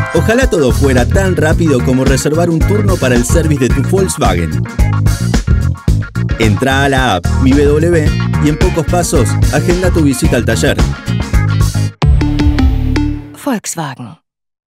Ojalá todo fuera tan rápido como reservar un turno para el service de tu Volkswagen. Entra a la app Mi BW y en pocos pasos agenda tu visita al taller. Volkswagen.